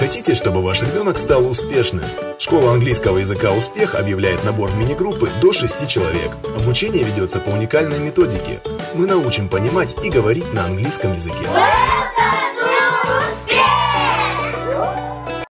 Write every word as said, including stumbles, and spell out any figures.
Хотите, чтобы ваш ребенок стал успешным? Школа английского языка «Успех» объявляет набор в мини-группы до шести человек. Обучение ведется по уникальной методике. Мы научим понимать и говорить на английском языке.